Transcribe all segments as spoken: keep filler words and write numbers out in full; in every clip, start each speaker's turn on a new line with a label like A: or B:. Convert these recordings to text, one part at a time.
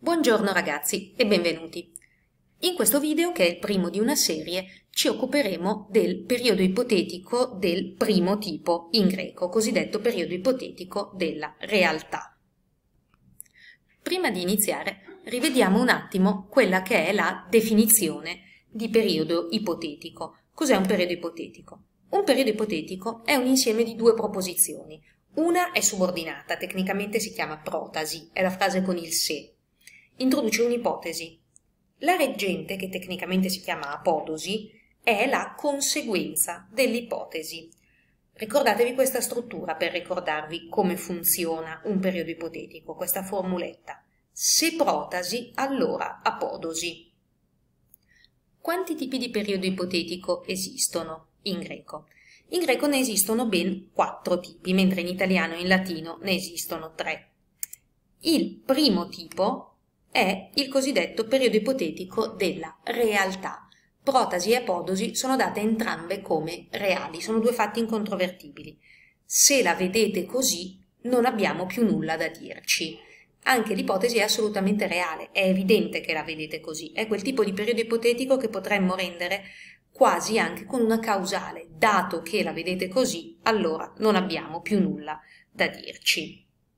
A: Buongiorno ragazzi e benvenuti. In questo video, che è il primo di una serie, ci occuperemo del periodo ipotetico del primo tipo in greco, cosiddetto periodo ipotetico della realtà. Prima di iniziare, rivediamo un attimo quella che è la definizione di periodo ipotetico. Cos'è un periodo ipotetico? Un periodo ipotetico è un insieme di due proposizioni. Una è subordinata, tecnicamente si chiama protasi, è la frase con il se. Introduce un'ipotesi. La reggente, che tecnicamente si chiama apodosi, è la conseguenza dell'ipotesi. Ricordatevi questa struttura per ricordarvi come funziona un periodo ipotetico, questa formuletta. Se protasi, allora apodosi. Quanti tipi di periodo ipotetico esistono in greco? In greco ne esistono ben quattro tipi, mentre in italiano e in latino ne esistono tre. Il primo tipo è il cosiddetto periodo ipotetico della realtà. Protasi e apodosi sono date entrambe come reali, sono due fatti incontrovertibili. Se la vedete così, non abbiamo più nulla da dirci. Anche l'ipotesi è assolutamente reale, è evidente che la vedete così. È quel tipo di periodo ipotetico che potremmo rendere quasi anche con una causale. Dato che la vedete così, allora non abbiamo più nulla da dirci.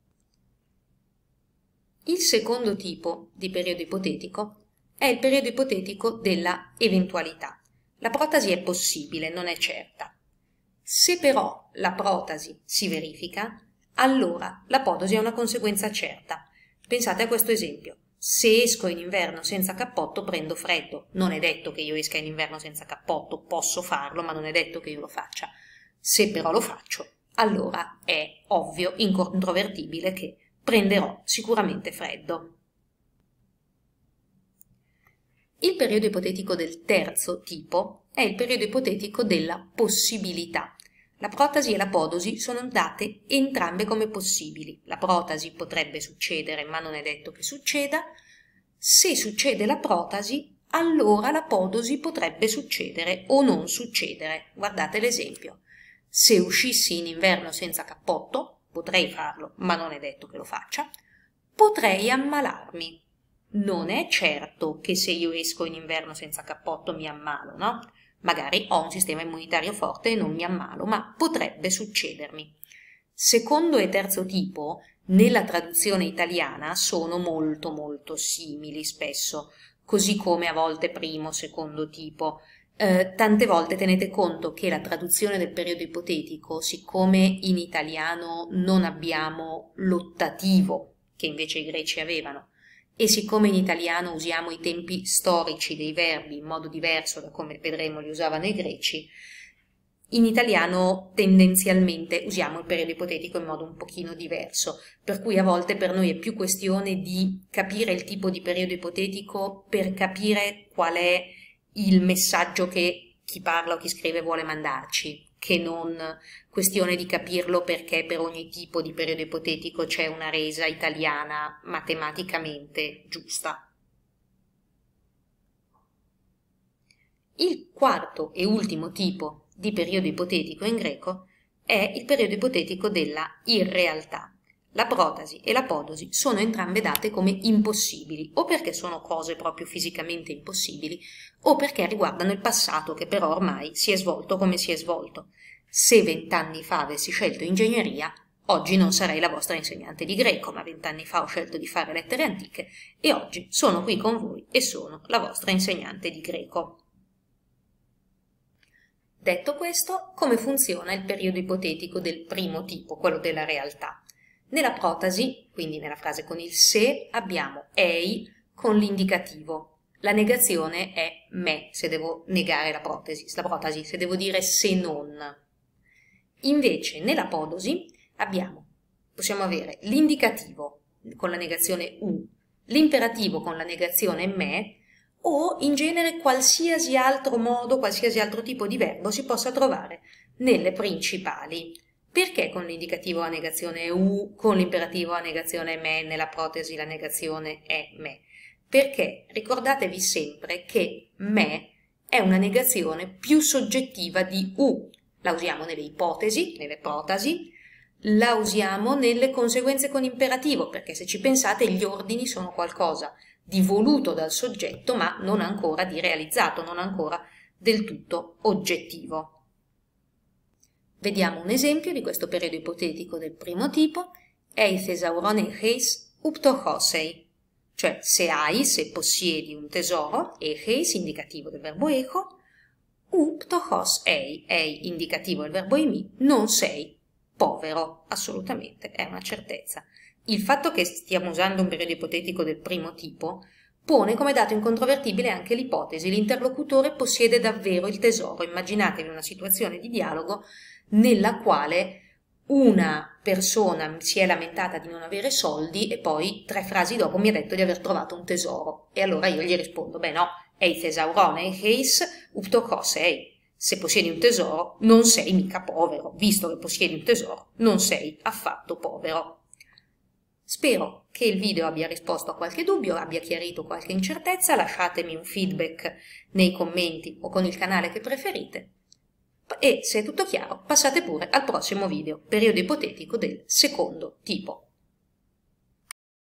A: Il secondo tipo di periodo ipotetico è il periodo ipotetico della eventualità. La protasi è possibile, non è certa. Se però la protasi si verifica, allora l'apodosi è una conseguenza certa. Pensate a questo esempio. Se esco in inverno senza cappotto prendo freddo. Non è detto che io esca in inverno senza cappotto, posso farlo, ma non è detto che io lo faccia. Se però lo faccio, allora è ovvio, incontrovertibile che prenderò sicuramente freddo. Il periodo ipotetico del terzo tipo è il periodo ipotetico della possibilità. La protasi e l'apodosi sono date entrambe come possibili. La protasi potrebbe succedere, ma non è detto che succeda. Se succede la protasi, allora l'apodosi potrebbe succedere o non succedere. Guardate l'esempio. Se uscissi in inverno senza cappotto, potrei farlo, ma non è detto che lo faccia, potrei ammalarmi. Non è certo che se io esco in inverno senza cappotto mi ammalo, no? Magari ho un sistema immunitario forte e non mi ammalo, ma potrebbe succedermi. Secondo e terzo tipo, nella traduzione italiana, sono molto molto simili spesso, così come a volte primo, secondo tipo. Eh, tante volte tenete conto che la traduzione del periodo ipotetico, siccome in italiano non abbiamo l'ottativo, che invece i greci avevano, e siccome in italiano usiamo i tempi storici dei verbi in modo diverso da come vedremo li usavano i greci, in italiano tendenzialmente usiamo il periodo ipotetico in modo un pochino diverso, per cui a volte per noi è più questione di capire il tipo di periodo ipotetico per capire qual è il messaggio che chi parla o chi scrive vuole mandarci, che non questione di capirlo perché per ogni tipo di periodo ipotetico c'è una resa italiana matematicamente giusta. Il quarto e ultimo tipo di periodo ipotetico in greco è il periodo ipotetico della irrealtà. La protasi e l'apodosi sono entrambe date come impossibili, o perché sono cose proprio fisicamente impossibili, o perché riguardano il passato che però ormai si è svolto come si è svolto. Se vent'anni fa avessi scelto ingegneria, oggi non sarei la vostra insegnante di greco, ma vent'anni fa ho scelto di fare lettere antiche e oggi sono qui con voi e sono la vostra insegnante di greco. Detto questo, come funziona il periodo ipotetico del primo tipo, quello della realtà? Nella protasi, quindi nella frase con il se, abbiamo ei con l'indicativo. La negazione è me, se devo negare la protesi, la protasi, se devo dire se non. Invece nell'apodosi abbiamo, possiamo avere l'indicativo con la negazione u, l'imperativo con la negazione me, o in genere qualsiasi altro modo, qualsiasi altro tipo di verbo si possa trovare nelle principali. Perché con l'indicativo la negazione u, con l'imperativo la negazione me, nella protesi la negazione è me? Perché ricordatevi sempre che me è una negazione più soggettiva di u. La usiamo nelle ipotesi, nelle protasi, la usiamo nelle conseguenze con imperativo, perché se ci pensate gli ordini sono qualcosa di voluto dal soggetto ma non ancora di realizzato, non ancora del tutto oggettivo. Vediamo un esempio di questo periodo ipotetico del primo tipo, ei thesauron echeis uptochosei, cioè se hai, se possiedi un tesoro, echeis indicativo del verbo echo, uptochos ei, ei indicativo del verbo imi, non sei povero, assolutamente, è una certezza. Il fatto che stiamo usando un periodo ipotetico del primo tipo pone come dato incontrovertibile anche l'ipotesi, l'interlocutore possiede davvero il tesoro. Immaginatevi una situazione di dialogo nella quale una persona si è lamentata di non avere soldi e poi tre frasi dopo mi ha detto di aver trovato un tesoro. E allora io gli rispondo, beh no, ei thesauron echeis uptochos ei. Se possiedi un tesoro non sei mica povero, visto che possiedi un tesoro non sei affatto povero. Spero che il video abbia risposto a qualche dubbio, abbia chiarito qualche incertezza, lasciatemi un feedback nei commenti o con il canale che preferite. E se è tutto chiaro, passate pure al prossimo video, periodo ipotetico del secondo tipo.